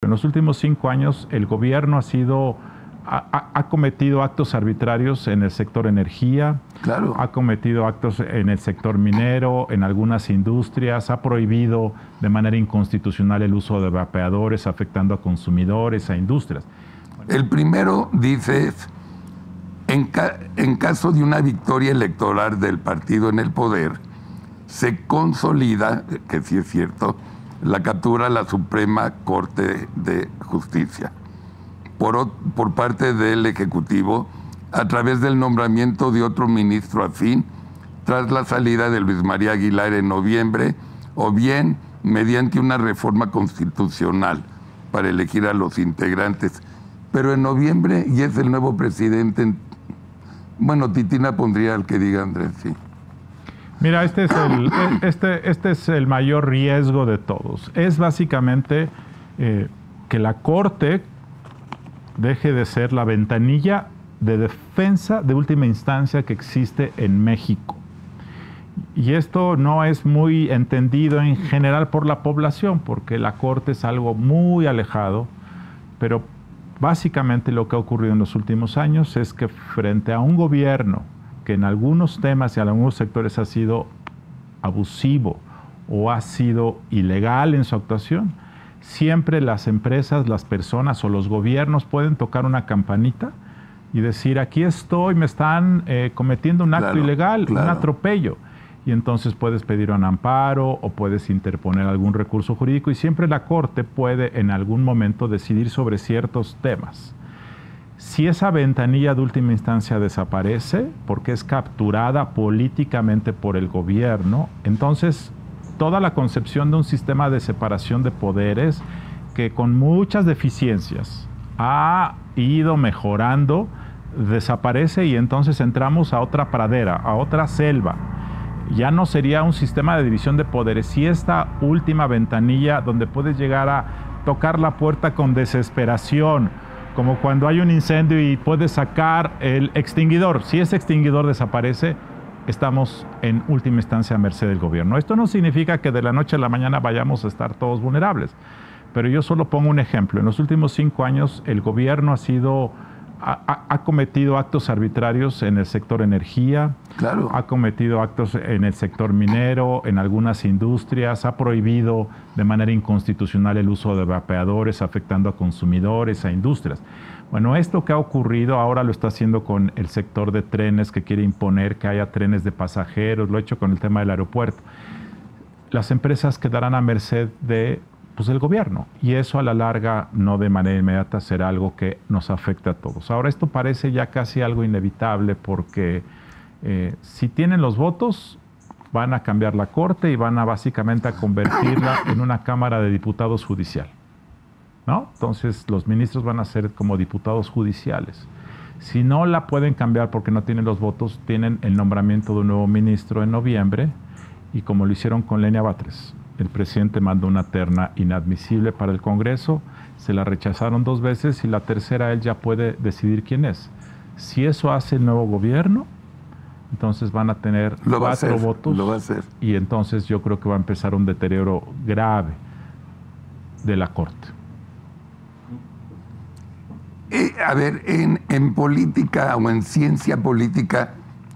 En los últimos 5 años el gobierno ha cometido actos arbitrarios en el sector energía, Claro. ha cometido actos en el sector minero, en algunas industrias, ha prohibido de manera inconstitucional el uso de vapeadores, afectando a consumidores, a industrias. El primero dice, en caso de una victoria electoral del partido en el poder, se consolida, que sí es cierto, la captura a la Suprema Corte de Justicia por parte del Ejecutivo a través del nombramiento de otro ministro afín tras la salida de Luis María Aguilar en noviembre, o bien mediante una reforma constitucional para elegir a los integrantes. Pero en noviembre, y es el nuevo presidente, bueno, Titina pondría al que diga Andrés, sí. Mira, este es el mayor riesgo de todos. Es básicamente que la Corte deje de ser la ventanilla de defensa de última instancia que existe en México. Y esto no es muy entendido en general por la población, porque la Corte es algo muy alejado, pero básicamente lo que ha ocurrido en los últimos años es que frente a un gobierno que en algunos temas y en algunos sectores ha sido abusivo o ha sido ilegal en su actuación, siempre las empresas, las personas o los gobiernos pueden tocar una campanita y decir, aquí estoy, me están cometiendo un acto ilegal, un atropello. Y entonces puedes pedir un amparo o puedes interponer algún recurso jurídico y siempre la Corte puede en algún momento decidir sobre ciertos temas. Si esa ventanilla de última instancia desaparece porque es capturada políticamente por el gobierno, entonces toda la concepción de un sistema de separación de poderes que con muchas deficiencias ha ido mejorando, desaparece y entonces entramos a otra pradera, a otra selva. Ya no sería un sistema de división de poderes. Si esta última ventanilla donde puedes llegar a tocar la puerta con desesperación, como cuando hay un incendio y puedes sacar el extinguidor. Si ese extinguidor desaparece, estamos en última instancia a merced del gobierno. Esto no significa que de la noche a la mañana vayamos a estar todos vulnerables, pero yo solo pongo un ejemplo. En los últimos 5 años el gobierno ha cometido actos arbitrarios en el sector energía, Claro. ha cometido actos en el sector minero, en algunas industrias, ha prohibido de manera inconstitucional el uso de vapeadores, afectando a consumidores, a industrias. Bueno, esto que ha ocurrido ahora lo está haciendo con el sector de trenes, que quiere imponer que haya trenes de pasajeros, lo ha hecho con el tema del aeropuerto. Las empresas quedarán a merced del gobierno, y eso a la larga, no de manera inmediata, será algo que nos afecte a todos. Ahora, esto parece ya casi algo inevitable porque si tienen los votos, van a cambiar la Corte y van a básicamente a convertirla en una Cámara de Diputados judicial, ¿no? Entonces, los ministros van a ser como diputados judiciales. Si no la pueden cambiar porque no tienen los votos, tienen el nombramiento de un nuevo ministro en noviembre, y como lo hicieron con Lenia Batres, el presidente mandó una terna inadmisible para el Congreso, se la rechazaron 2 veces y la tercera él ya puede decidir quién es. Si eso hace el nuevo gobierno, entonces van a tener 4 votos. Lo va a hacer. Y entonces yo creo que va a empezar un deterioro grave de la Corte. A ver, en política o en ciencia política,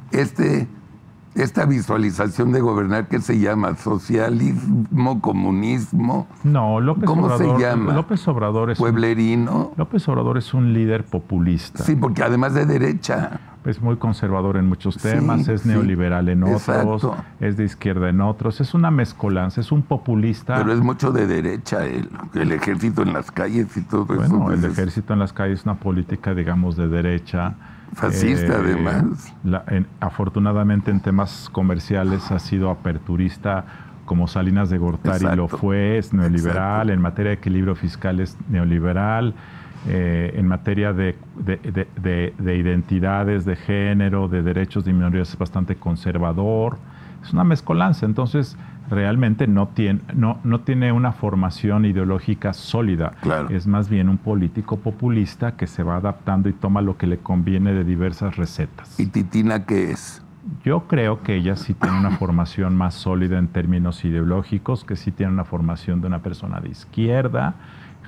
esta visualización de gobernar, ¿qué se llama? ¿Socialismo, comunismo? No, ¿Cómo se llama? López Obrador es ¿Pueblerino? López Obrador es un líder populista. Sí, porque además de derecha. Es muy conservador en muchos temas, es neoliberal en otros, exacto. Es de izquierda en otros, es una mezcolanza, es un populista. Pero es mucho de derecha, el ejército en las calles y todo eso. Bueno, el ejército en las calles es una política, digamos, de derecha. Fascista, además. Afortunadamente en temas comerciales ha sido aperturista, como Salinas de Gortari lo fue, es neoliberal. En materia de equilibrio fiscal es neoliberal. En materia de identidades, de género, de derechos de minorías es bastante conservador. Es una mezcolanza, entonces realmente no tiene una formación ideológica sólida. Claro. Es más bien un político populista que se va adaptando y toma lo que le conviene de diversas recetas. ¿Y Titina qué es? Yo creo que ella sí tiene una formación más sólida en términos ideológicos, que sí tiene una formación de una persona de izquierda,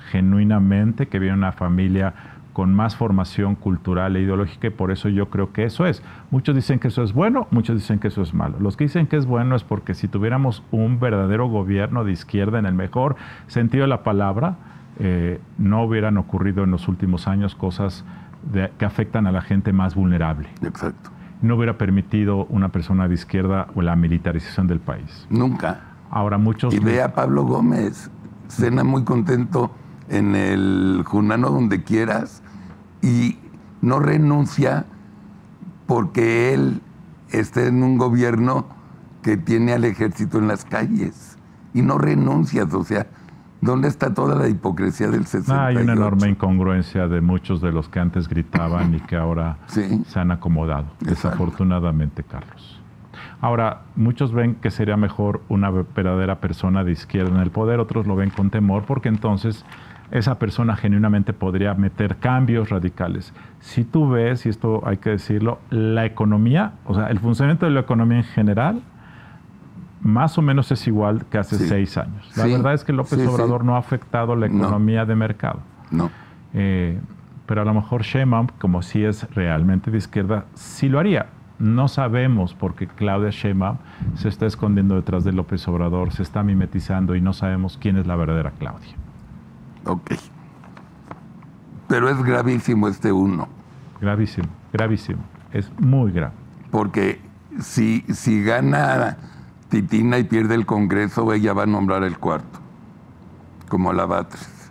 genuinamente, que viene de una familia con más formación cultural e ideológica, y por eso yo creo que eso es. Muchos dicen que eso es bueno, muchos dicen que eso es malo. Los que dicen que es bueno es porque si tuviéramos un verdadero gobierno de izquierda en el mejor sentido de la palabra, no hubieran ocurrido en los últimos años cosas que afectan a la gente más vulnerable. Exacto. No hubiera permitido una persona de izquierda o la militarización del país. Nunca. Ahora muchos... Y ve a Pablo Gómez, cena muy contento en el Junano donde quieras, y no renuncia porque él está en un gobierno que tiene al ejército en las calles. Y no renuncias, o sea, ¿dónde está toda la hipocresía del 68? Hay una enorme incongruencia de muchos de los que antes gritaban y que ahora sí, se han acomodado, desafortunadamente, Carlos. Ahora, muchos ven que sería mejor una verdadera persona de izquierda en el poder, otros lo ven con temor porque entonces esa persona genuinamente podría meter cambios radicales. Si tú ves, y esto hay que decirlo, la economía, o sea, el funcionamiento de la economía en general, más o menos es igual que hace 6 años. La verdad es que López Obrador no ha afectado la economía de mercado. No. Pero a lo mejor Sheinbaum, como si es realmente de izquierda, sí lo haría. No sabemos porque Claudia Sheinbaum se está escondiendo detrás de López Obrador, se está mimetizando y no sabemos quién es la verdadera Claudia. Ok. Pero es gravísimo este uno. Gravísimo, gravísimo. Es muy grave. Porque si gana Titina y pierde el Congreso, ella va a nombrar el cuarto, como la Batres.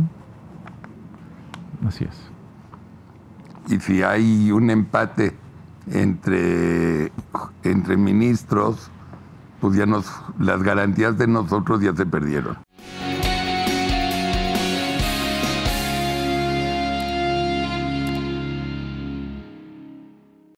Así es. Y si hay un empate entre ministros, pues ya las garantías de nosotros ya se perdieron.